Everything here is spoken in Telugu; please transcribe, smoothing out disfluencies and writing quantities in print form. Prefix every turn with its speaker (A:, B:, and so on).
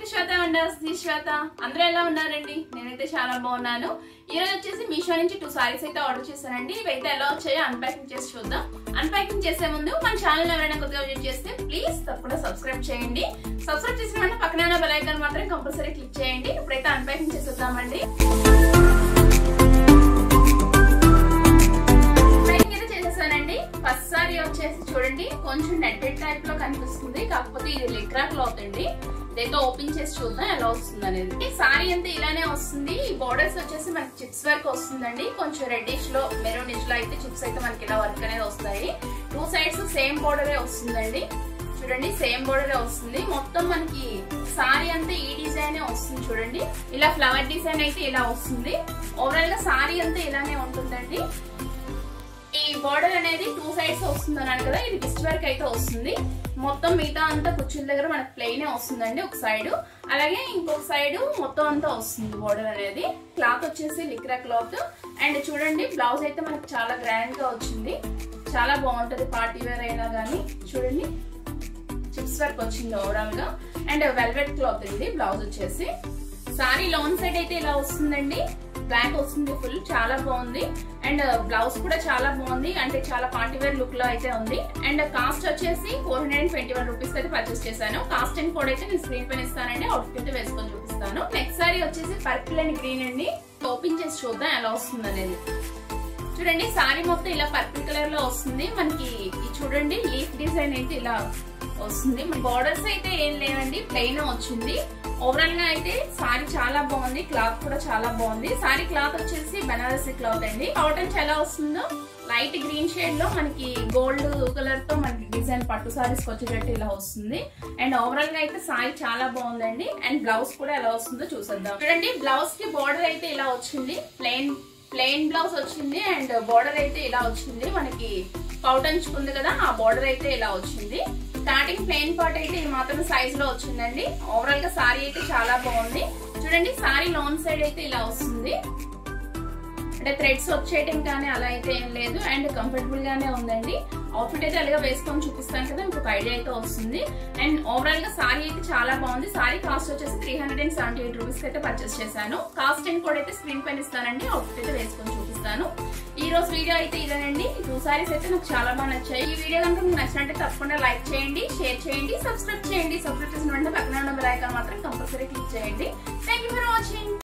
A: To Shweta wonders. The Shweta. అందరూ ఎలా ఉన్నారండి? నేనైతే చాలా బాగున్నాను. ఈ రోజు వచ్చేసి మీషో నుంచి 2 సారీస్ అయితే ఆర్డర్ చేశానండి. ఇవైతే ఎలా వచ్చాయో అన్పాకింగ్ చేసి చూద్దాం. అన్పాకింగ్ చేసే ముందు మన ఛానల్ ఎవరైనా కొత్తగా విజిట్ చేస్తే ప్లీజ్ తప్పకుండా సబ్స్క్రైబ్ చేయండి. సబ్స్క్రైబ్ చేసిన వెంటనే పక్కన ఉన్న బెల్ ఐకాన్ మాత్రం కంపల్సరీ క్లిక్ చేయండి. ఇప్పుడైతే అన్పాకింగ్ చేసేద్దామండి. ఫస్ట్ సారీ వచ్చేసి చూడండి, కొంచెం నెట్టెడ్ టైప్ లో కనిపిస్తుంది, కాకపోతే ఇది లిక్రా క్లాత్ అండి. ఇదైతే ఓపెన్ చేసి చూద్దాం ఎలా వస్తుంది అనేది. సారీ అంతా ఇలానే వస్తుంది. ఈ బోర్డర్స్ వచ్చేసి మనకి చిప్స్ వర్క్ వస్తుందండి. కొంచెం రెడ్డిష్ లో మెరూనిష్ లో అయితే చిప్స్ అయితే మనకి ఇలా వర్క్ అనేది వస్తాయి. 2 సైడ్స్ సేమ్ బోర్డరే వస్తుందండి. చూడండి, సేమ్ బోర్డరే వస్తుంది. మొత్తం మనకి సారీ అంతా ఈ డిజైన్ వస్తుంది. చూడండి, ఇలా ఫ్లవర్ డిజైన్ అయితే ఇలా వస్తుంది. ఓవరాల్ గా సారీ అంతా ఇలానే ఉంటుందండి. ఈ బోర్డర్ అనేది 2 సైడ్స్ వస్తుంది అన్నాను కదా, ఇది డిస్ట్ వర్క్ అయితే వస్తుంది. మొత్తం మిగతా అంతా కుర్చీల దగ్గర మనకి ప్లెయిన్ వస్తుందండి ఒక సైడ్, అలాగే ఇంకొక సైడ్ మొత్తం అంతా వస్తుంది బోర్డర్ అనేది. క్లాత్ వచ్చేసి లిక్రా క్లాత్. అండ్ చూడండి, బ్లౌజ్ అయితే మనకి చాలా గ్రాండ్ గా వచ్చింది, చాలా బాగుంటది పార్టీ వేర్ అయినా గానీ. చూడండి, చిప్స్ వర్క్ వచ్చింది ఓవరాల్ గా. అండ్ వెల్వెట్ క్లాత్ అండి బ్లౌజ్ వచ్చేసి. సారీ లాంగ్ సైడ్ అయితే ఇలా వస్తుందండి, బ్లాక్ వస్తుంది ఫుల్, చాలా బాగుంది. అండ్ బ్లౌజ్ కూడా చాలా బాగుంది, అంటే చాలా పార్టీ వేర్ లుక్ లో అయితే ఉంది. అండ్ కాస్ట్ వచ్చేసి 421 రూపీస్ అయితే పర్చేస్ చేశాను. కాస్ట్ అండ్ కోడ్ అయితే నేను స్క్రీన్ పైన ఇస్తానండి, అవుట్ఫిట్ అయితే వేసుకొని చూపిస్తాను. నెక్స్ట్ సారీ వచ్చేసి పర్పుల్ అండ్ గ్రీన్ అండి. ఓపెన్ చేసి చూద్దాం ఎలా వస్తుంది అనేది. చూడండి, సారీ మొత్తం ఇలా పర్పుల్ కలర్ లో వస్తుంది మనకి. చూడండి, లీఫ్ డిజైన్ అయితే ఇలా వస్తుంది. బోర్డర్స్ అయితే ఏం లేవండి, ప్లెయిన్ వచ్చింది. ఓవరాల్ గా అయితే సారీ చాలా బాగుంది, క్లాత్ కూడా చాలా బాగుంది. సారీ క్లాత్ వచ్చేసి బనారసి క్లాత్ అండి. కాటన్ ఎలా వస్తుందో లైట్ గ్రీన్ షేడ్ లో మనకి గోల్డ్ కలర్ తో మనకి డిజైన్ పట్టు సారీస్ వచ్చేటట్టు ఇలా వస్తుంది. అండ్ ఓవరాల్ గా అయితే సారీ చాలా బాగుందండి. అండ్ బ్లౌజ్ కూడా ఎలా వస్తుందో చూసేద్దాం. చూడండి, బ్లౌజ్ కి బోర్డర్ అయితే ఇలా వచ్చింది, ప్లెయిన్ బ్లౌజ్ వచ్చింది. అండ్ బోర్డర్ అయితే ఇలా వచ్చింది మనకి, పౌటంచుకుంది కదా, ఆ బోర్డర్ అయితే ఇలా వచ్చింది. స్టార్టింగ్ ప్లెయిన్ పార్ట్ అయితే ఈ మాత్రం సైజ్ లో వచ్చిందండి. ఓవరాల్ గా సారీ అయితే చాలా బాగుంది. చూడండి, సారీ లాంగ్ సైడ్ అయితే ఇలా వస్తుంది, అంటే థ్రెడ్స్ వచ్చేయటం కానీ అలా అయితే ఏం లేదు. అండ్ కంఫర్టబుల్ గానే ఉందండి. అవుట్ఫిట్ అయితే అలాగే వేసుకొని చూపిస్తాను కదా, మీకు ఒక ఐడియా అయితే వస్తుంది. అండ్ ఓవరాల్ గా సారీ అయితే చాలా బాగుంది. సారీ కాస్ట్ వచ్చేసి 378 రూపీస్ అయితే పర్చేస్ చేశాను. కాస్ట్ అండ్ కోడ్ అయితే స్క్రీన్ పైన ఇస్తానండి, అవుట్ఫిట్ అయితే వేసుకొని చూపిస్తాను. ఈ రోజు వీడియో అయితే ఇదేనండి. 2 సారీస్ అయితే నాకు చాలా బాగా నచ్చాయి. ఈ వీడియో కనుక మీకు నచ్చినట్టు తప్పకుండా లైక్ చేయండి, షేర్ చేయండి, సబ్స్క్రైబ్ చేయండి. సబ్స్క్రైబ్ చేసిన వెంటనే పక్కన ఉన్న బెల్ ఐకాన్ మాత్రం కంపల్సరీ క్లిక్ చేయండి. Thank you for watching.